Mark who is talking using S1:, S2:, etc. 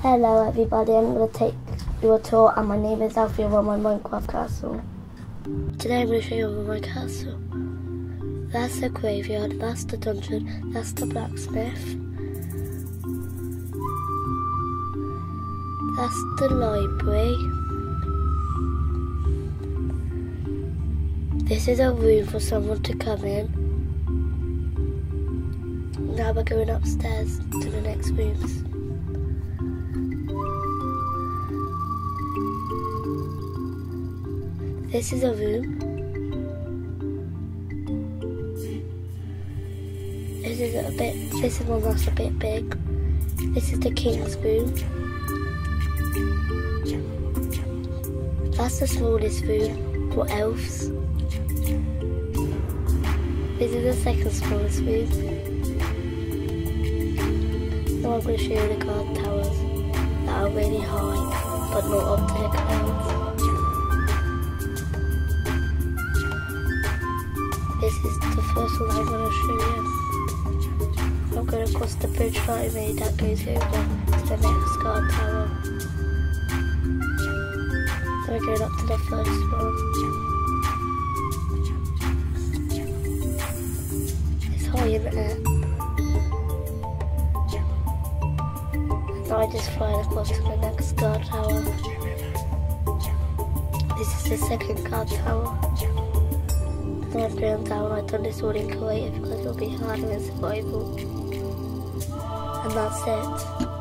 S1: Hello everybody, I'm going to take you a tour and my name is Alfie on my Minecraft castle. Today I'm going to show you over my castle. That's the graveyard, that's the dungeon, that's the blacksmith. That's the library. This is a room for someone to come in. Now we're going upstairs to the next rooms. This is a room. This is one that's a bit big. This is the king's room. That's the smallest room for elves. This is the second smallest room. Now I'm going to show you the guard towers that are really high, but not up to the clouds. This is the first one I'm going to show you. I'm going to cross the bridge that I made that goes over to the next guard tower. So we're going up to the first one. It's high in the air. Now I just fly across to the next guard tower. This is the second guard tower. Now I'm going down. I've done this all in creative because it'll be harder than survival. And that's it.